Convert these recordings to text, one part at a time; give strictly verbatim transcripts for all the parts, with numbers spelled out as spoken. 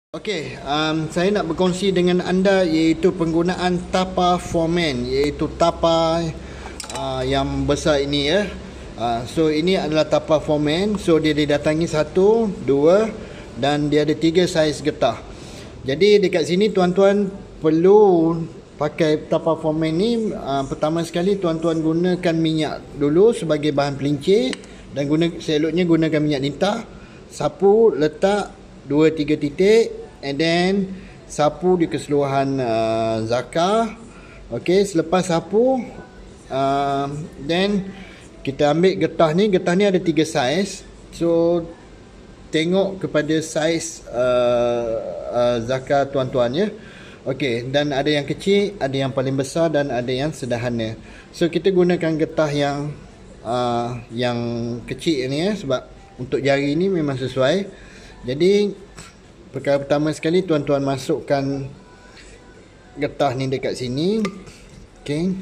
Okey, um, saya nak berkongsi dengan anda iaitu penggunaan tapa foreman, iaitu tapa uh, yang besar ini ya. Uh, so ini adalah tapa foreman. So dia didatangi satu, dua dan dia ada tiga saiz getah. Jadi dekat sini tuan-tuan perlu pakai tapa foreman ni. Uh, pertama sekali tuan-tuan gunakan minyak dulu sebagai bahan pelincir dan guna seloknya gunakan minyak lintah. Sapu letak dua tiga titik and then sapu di keseluruhan uh, zakar. Okey, selepas sapu uh, then kita ambil getah ni. Getah ni ada tiga saiz. So tengok kepada saiz uh, uh, zakar tuan-tuan ya. Okey, dan ada yang kecil, ada yang paling besar dan ada yang sederhana. So kita gunakan getah yang uh, yang kecil ni ya, sebab untuk jari ni memang sesuai. Jadi perkara pertama sekali tuan-tuan masukkan getah ni dekat sini. Okey.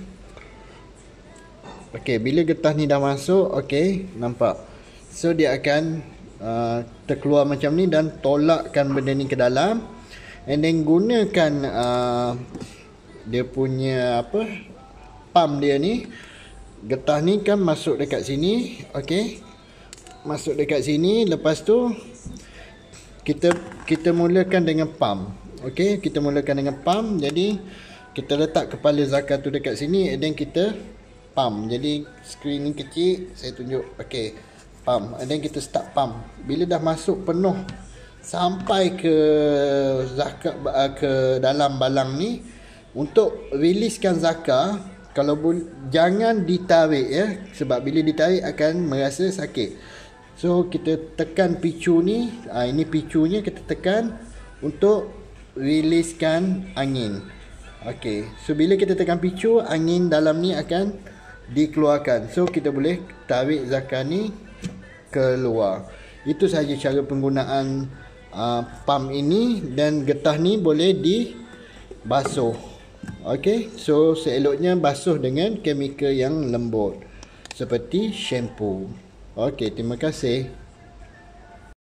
Okey, bila getah ni dah masuk, okey, nampak. So dia akan uh, terkeluar macam ni dan tolakkan benda ni ke dalam. And then gunakan uh, dia punya apa? Pump dia ni. Getah ni kan masuk dekat sini, okey. Masuk dekat sini, lepas tu kita kita mulakan dengan pump. Okey, kita mulakan dengan pump. Jadi kita letak kepala zakar tu dekat sini and then kita pump. Jadi skrin ni kecil, saya tunjuk. Okey, pump. And then kita start pump. Bila dah masuk penuh sampai ke zakar, ke dalam balang ni, untuk riliskan zakar, kalau jangan ditarik ya, sebab bila ditarik akan merasa sakit. So kita tekan picu ni, ha, ini picunya kita tekan untuk riliskan angin. Okey, so bila kita tekan picu, angin dalam ni akan dikeluarkan. So kita boleh tarik zakar ni keluar. Itu sahaja cara penggunaan uh, pump ini, dan getah ni boleh dibasuh. Okey, so seeloknya basuh dengan chemical yang lembut seperti shampoo. Okey, terima kasih.